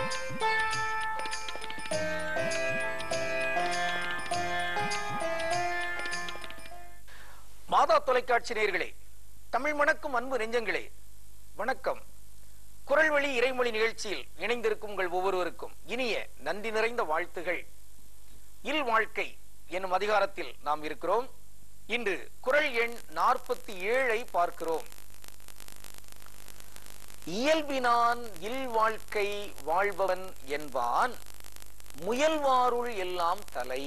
மாதா தொலைக்காட்சி நேயர்களே, தமிழ் மணக்கும் அன்பு நெஞ்சங்களே, வணக்கம். குரல் வழி இறைமொழி நிகழ்ச்சியில் இணைந்திருக்கும் உங்கள் ஒவ்வொருவருக்கும் இனிய நன்றி நிறைந்த வாழ்த்துகள். இல் வாழ்க்கை என்னும் அதிகாரத்தில் நாம் இருக்கிறோம். இன்று குரல் எண் 47 பார்க்கிறோம். இயல்பினான் இல் வாழ்க்கை வாழ்பவன் என்பான், முயல்வாருள் எல்லாம் தலை.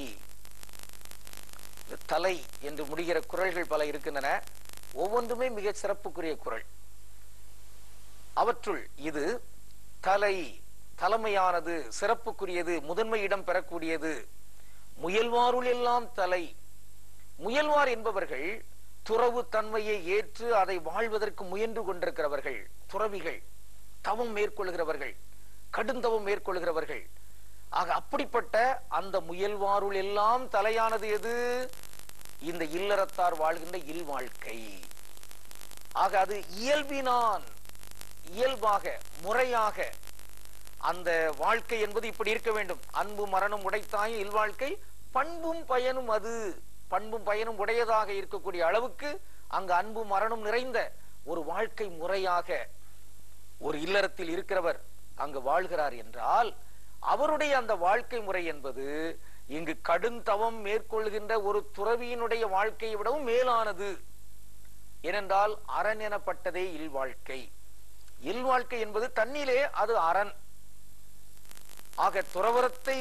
தலை என்று முடிகிற குறள்கள் பல இருக்கின்றன. ஒவ்வொன்றுமே மிக சிறப்புக்குரிய குறள். அவற்றுள் இது தலை, தலைமையானது, சிறப்புக்குரியது, முதன்மை இடம் பெறக்கூடியது. முயல்வாருள் எல்லாம் தலை. முயல்வார் என்பவர்கள் துறவு தன்மையை ஏற்று அதை வாழ்வதற்கு முயன்று கொண்டிருக்கிறவர்கள், துறவிகள், தவம் மேற்கொள்கிறவர்கள், கடுந்தவம் மேற்கொள்கிறவர்கள். ஆக அப்படிப்பட்ட அந்த முயல்வாருள் எல்லாம் தலையானது எது? இந்த இல்லறத்தார் வாழ்கின்ற இல் வாழ்க்கை. ஆக அது இயல்பினான், இயல்பாக, முறையாக அந்த வாழ்க்கை என்பது இப்படி இருக்க வேண்டும். அன்பு மரணம் உடைத்தாயும் இல் வாழ்க்கை, பண்பும் பயனும் அது. பண்பும் பயனும் உடையதாக இருக்கக்கூடிய அளவுக்கு அங்கு அன்பு மரணம் நிறைந்த ஒரு வாழ்க்கை முறையாக ஒரு இல்லறத்தில் இருக்கிறவர் அங்கு வாழ்கிறார் என்றால், அவருடைய அந்த வாழ்க்கை முறை என்பது இங்கு கடுந்தவம் மேற்கொள்கின்ற ஒரு துறவியினுடைய வாழ்க்கையை விடவும் மேலானது. ஏனென்றால் அரண் எனப்பட்டதே இல் வாழ்க்கை. இல் வாழ்க்கை என்பது தன்னிலே அது அரண். ஆக துறவரத்தை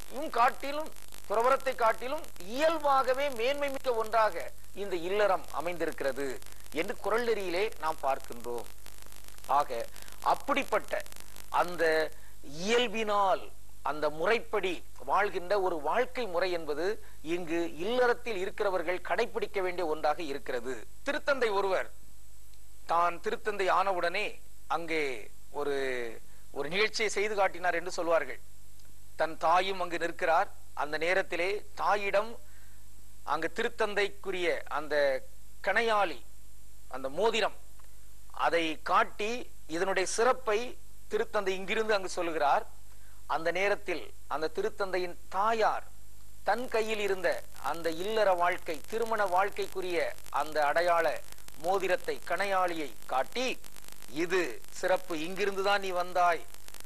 காட்டிலும் இயல்பாகவே மேன்மை மிக்க ஒன்றாக இந்த இல்லறம் அமைந்திருக்கிறது என்று குறள் நெறியிலே நாம் பார்க்கின்றோம். ஆக அப்படிப்பட்ட அந்த இயல்பினால், அந்த முறைப்படி வாழ்கின்ற ஒரு வாழ்க்கை முறை என்பது இங்கு இல்லறத்தில் இருக்கிறவர்கள் கடைபிடிக்க வேண்டிய ஒன்றாக இருக்கிறது. திருத்தந்தை ஒருவர் தான் திருத்தந்தை ஆனவுடனே அங்கே ஒரு நிகழ்ச்சியை செய்து காட்டினார் என்று சொல்வார்கள். தன் தாயும் அங்கு நிற்கிறார். அந்த நேரத்திலே தாயிடம் அங்கு திருத்தந்தைக்குரிய அந்த கணையாளி, அந்த மோதிரம், அதை காட்டி இதனுடைய சிறப்பை திருத்தந்தை இங்கிருந்து அங்கு சொல்லுகிறார். அந்த நேரத்தில் அந்த திருத்தந்தையின் தாயார் தன் கையில் இருந்த அந்த இல்லற வாழ்க்கை, திருமண வாழ்க்கைக்குரிய அந்த அடையாள மோதிரத்தை, கணையாளியை காட்டி, இது சிறப்பு, இங்கிருந்துதான் நீ வந்தாய்,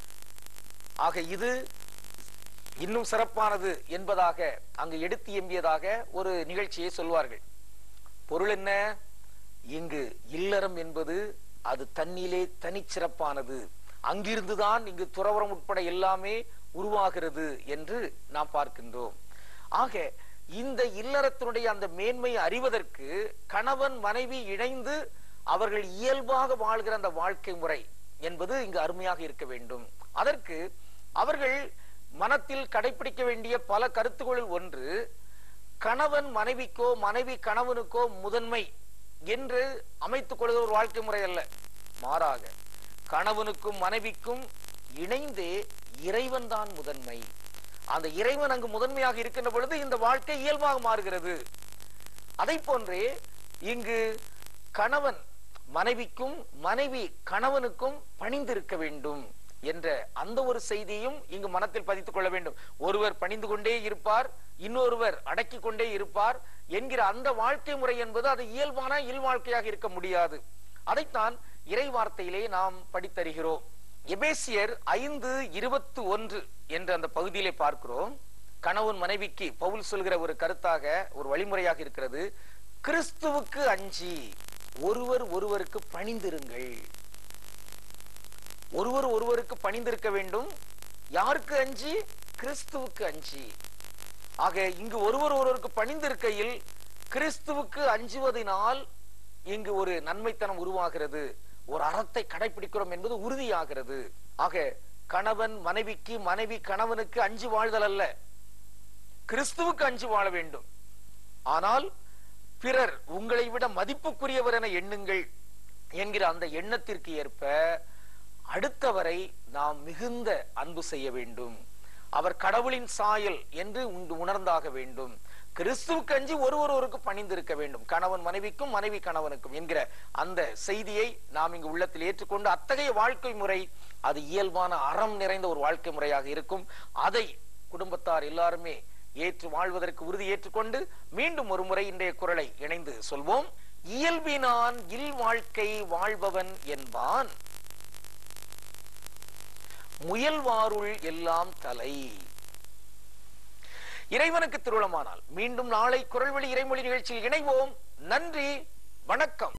ஆக இது இன்னும் சிறப்பானது என்பதாக அங்கு எடுத்து எம்பியதாக ஒரு நிகழ்ச்சியை சொல்வார்கள். பொருள் என்ன? இங்கு இல்லறம் என்பது அது தன்னிலே தனிச்சிறப்பானது. அங்கிருந்துதான் இங்கு துறவரம் உட்பட எல்லாமே உருவாகிறது என்று நாம் பார்க்கின்றோம். ஆக இந்த இல்லறத்தினுடைய அந்த மேன்மையை அறிவதற்கு கணவன் மனைவி இணைந்து அவர்கள் இயல்பாக வாழ்கிற அந்த வாழ்க்கை முறை என்பது இங்கு அருமையாக இருக்க வேண்டும். அதற்கு அவர்கள் மனத்தில் கடைபிடிக்க வேண்டிய பல கருத்துக்களில் ஒன்று, கணவன் மனைவிக்கோ மனைவி கணவனுக்கோ முதன்மை என்று அமைத்துக் கொள்கிற ஒரு வாழ்க்கை முறை அல்ல. மாறாக கணவனுக்கும் மனைவிக்கும் இணைந்தே இறைவன் தான் முதன்மை. அந்த இறைவன் அங்கு முதன்மையாக இருக்கின்ற பொழுது இந்த வாழ்க்கை இயல்பாக மாறுகிறது. அதை போன்றே இங்கு கணவன் மனைவிக்கும் மனைவி கணவனுக்கும் பணிந்திருக்க வேண்டும் என்ற அந்த ஒரு செய்தியும் இங்கு மனத்தில் பதித்துக் கொள்ள வேண்டும். ஒருவர் பணிந்து கொண்டே இருப்பார், இன்னொருவர் அடக்கி கொண்டே இருப்பார் என்கிற அந்த வாழ்க்கை முறை என்பது அது இயல்பான இல் வாழ்க்கையாக இருக்க முடியாது. அதைத்தான் இறை வார்த்தையிலே நாம் படித்தருகிறோம். எபேசியர் 5:21 என்ற அந்த பகுதியிலே பார்க்கிறோம். கணவன் மனைவிக்கு பவுல் சொல்கிற ஒரு கருத்தாக, ஒரு வழிமுறையாக இருக்கிறது. கிறிஸ்துவுக்கு அஞ்சி ஒருவர் ஒருவருக்கு பணிந்திருங்கள். ஒருவர் ஒருவருக்கு பணிந்திருக்க வேண்டும். யாருக்கு அஞ்சி? கிறிஸ்துவுக்கு அஞ்சி. ஆக இங்கு ஒருவர் ஒருவருக்கு பணிந்திருக்கையில் கிறிஸ்துவுக்கு அஞ்சுவதனால் இங்கு ஒரு நன்மைத்தனம் உருவாகிறது, ஒரு அறத்தை கடைபிடிக்கிறோம் என்பது உறுதியாகிறது. ஆக கணவன் மனைவிக்கு, மனைவி கணவனுக்கு அஞ்சு வாழ்தல் அல்ல, கிறிஸ்துவுக்கு அஞ்சு வாழ வேண்டும். ஆனால் பிறர் உங்களை விட மதிப்புக்குரியவர் என எண்ணுங்கள் என்கிற அந்த எண்ணத்திற்கு ஏற்ப அடுத்தவரை நாம் மிகுந்த அன்பு செய்ய வேண்டும். அவர் கடவுளின் சாயல் என்று உணர்ந்தாக வேண்டும். கிறிஸ்துவுக்கு அஞ்சி ஒருவருக்கு பணிந்திருக்க வேண்டும், கணவன் மனைவிக்கும் மனைவி கணவனுக்கும் என்கிற அந்த செய்தியை நாம் இங்கு உள்ளத்தில் ஏற்றுக்கொண்டு அத்தகைய வாழ்க்கை முறை அது இயல்பான அறம் நிறைந்த ஒரு வாழ்க்கை முறையாக இருக்கும். அதை குடும்பத்தார் எல்லாருமே ஏற்று வாழ்வதற்கு உறுதி ஏற்றுக்கொண்டு மீண்டும் ஒரு முறை இன்றைய குறளை இணைந்து சொல்வோம். இயல்பினான் இல் வாழ்க்கை வாழ்பவன் என்பான், முயல்வாருள் எல்லாம் தலை. இறைவனுக்கு திருவுளமானால் மீண்டும் நாளை குறள்வழி இறைமொழி நிகழ்ச்சியில் இணைவோம். நன்றி, வணக்கம்.